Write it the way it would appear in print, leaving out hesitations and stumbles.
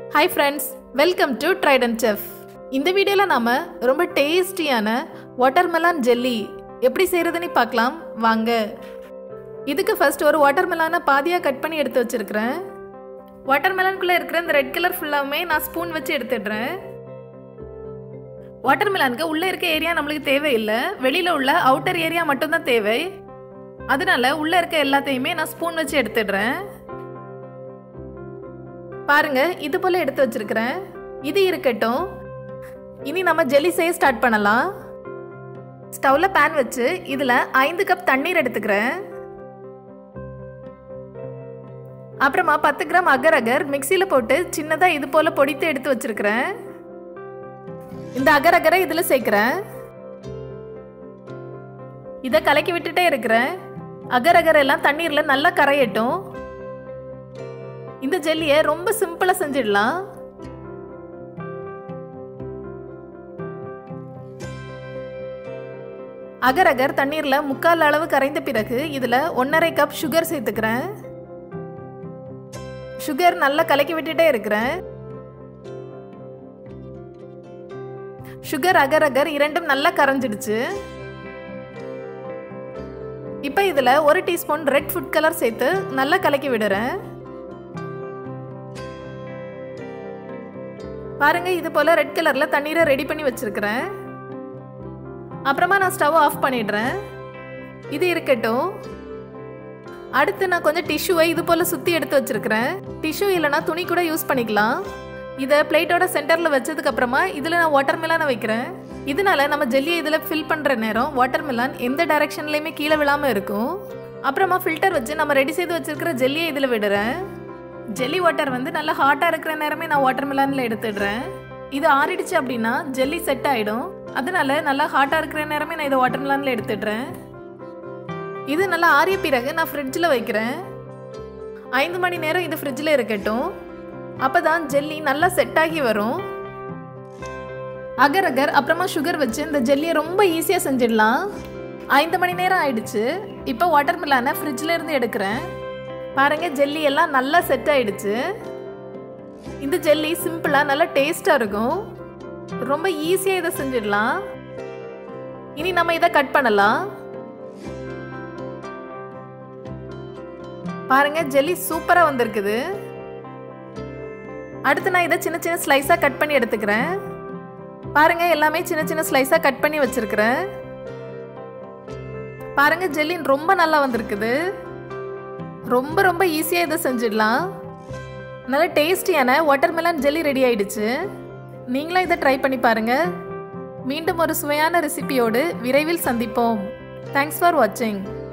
Hi friends, welcome to Trident Chef. இந்த வீடியோல நாம ரொம்ப டேஸ்டியான வாட்டர்மெலன் ஜெல்லி எப்படி செய்யறதுன்னு பார்க்கலாம் வாங்க. இதுக்கு ஃபர்ஸ்ட் ஒரு வாட்டர்மெலனை பாதியா கட் பண்ணி எடுத்து வச்சிருக்கேன். வாட்டர்மெலனுக்குள்ள இருக்கிற இந்த ரெட் கலர் ஃபுல்லாமே நான் ஸ்பூன் வச்சு எடுத்துடுறேன். வாட்டர்மெலனுக்கு உள்ள இருக்க ஏரியா நமக்கு தேவையில்லை, வெளியில உள்ள அவுட்டர் ஏரியா மட்டும் தான் தேவை. அதனால உள்ள இருக்க எல்லாத்தையுமே நான் ஸ்பூன் வச்சு எடுத்துடுறேன். பாருங்க, இது போல எடுத்து வச்சிருக்கிறேன். இது இருக்கட்டும். இனி நம்ம ஜெல்லி செய்ய ஸ்டார்ட் பண்ணலாம். ஸ்டவ்ல பேன் வச்சு இதுல 5 கப் தண்ணீர் எடுத்துக்கிறேன். அப்புறமா 10 கிராம் அகர் அகர் மிக்சியில போட்டு சின்னதா இது போல பொடித்து எடுத்து வச்சிருக்கிறேன். இந்த அகர் அகரை இதுல சேர்க்கிறேன். இதை கலக்கி விட்டுட்டே இருக்கிறேன். அகர் அகர் எல்லாம் தண்ணீர்ல நல்லா கரையட்டும். இந்த ஜெல்லியை ரொம்ப சிம்பிளா செஞ்சிடலாம். அகர் அகர் தண்ணீர்ல 3/4 அளவு கரைந்த பிறகு இதுல 1.5 கப் சுகர் சேர்த்துக்கிறேன். சுகர் நல்லா கலக்கி விட்டுட்டே இருக்கிறேன். சுகர் அகர் அகர் இரண்டும் நல்லா கரைஞ்சிடுச்சு. இப்போ இதுல 1 டீஸ்பூன் ரெட் ஃபுட் கலர் சேர்த்து நல்லா கலக்கி விடுறேன். பாருங்க, இது போல ரெட் கலர்ல தண்ணீரை ரெடி பண்ணி வச்சிருக்கிறேன். அப்புறமா நான் ஸ்டவ் ஆஃப் பண்ணிடுறேன். இது இருக்கட்டும். அடுத்து நான் கொஞ்சம் டிஷ்யூவை இது போல சுத்தி எடுத்து வச்சிருக்கிறேன். டிஷ்யூ இல்லைனா துணி கூட யூஸ் பண்ணிக்கலாம். இதை பிளேட்டோட சென்டர்ல வச்சதுக்கு அப்புறமா இதுல நான் வாட்டர்மெலனை வைக்கிறேன். இதனால நம்ம ஜெல்லியை இதுல ஃபில் பண்ற நேரம் வாட்டர்மெலன் எந்த டைரக்ஷன்லயுமே கீழே விழாம இருக்கும். அப்புறமா ஃபில்டர் வச்சு நம்ம ரெடி செய்து வச்சிருக்கிற ஜெல்லியை இதுல விடுறேன். ஜெல்லி வாட்டர் வந்து நல்லா ஹாட்டா இருக்கிற நேரமே நான் வாட்டர்மெலன்ல எடுத்துடுறேன். இது ஆறிடுச்சு அப்படின்னா ஜெல்லி செட் ஆயிடும். அதனால நல்லா ஹாட்டா இருக்கிற நேரமே நான் இதை வாட்டர்மெலன்ல எடுத்துடுறேன். இது நல்லா ஆறிய பிறகு நான் ஃப்ரிட்ஜில் வைக்கிறேன். 5 மணி நேரம் இது ஃப்ரிட்ஜில் இருக்கட்டும். அப்பதான் ஜெல்லி நல்லா செட் ஆகி வரும். அகர் அகர் அப்புறமா சுகர் வச்சு இந்த ஜெல்லியை ரொம்ப ஈஸியாக செஞ்சிடலாம். 5 மணி நேரம் ஆயிடுச்சு. இப்போ வாட்டர்மெலனை ஃப்ரிட்ஜில் இருந்து எடுக்கிறேன். பாருங்க, ஜெல்லி எல்லாம் நல்லா செட் ஆயிடுச்சு. இந்த ஜெல்லி சிம்பிளா நல்லா டேஸ்டா இருக்கும். ரொம்ப ஈஸியா இதை செஞ்சிடலாம். இனி நம்ம இதை கட் பண்ணலாம். பாருங்க, ஜெல்லி சூப்பரா வந்திருக்குது. அடுத்து நான் இதை சின்ன சின்ன ஸ்லைஸா கட் பண்ணி எடுத்துக்கிறேன். பாருங்க, எல்லாமே சின்ன சின்ன ஸ்லைஸா கட் பண்ணி வச்சிருக்கிறேன். பாருங்க, ஜெல்லி ரொம்ப நல்லா வந்திருக்குது. ரொம்ப ரொம்ப ஈஸியாக இதை செஞ்சிடலாம். நல்ல டேஸ்டியான வாட்டர்மெலன் ஜெல்லி ரெடி ஆயிடுச்சு. நீங்களும் இதை ட்ரை பண்ணி பாருங்க. மீண்டும் ஒரு சுவையான ரெசிபியோடு விரைவில் சந்திப்போம். தேங்க்ஸ் ஃபார் வாட்சிங்.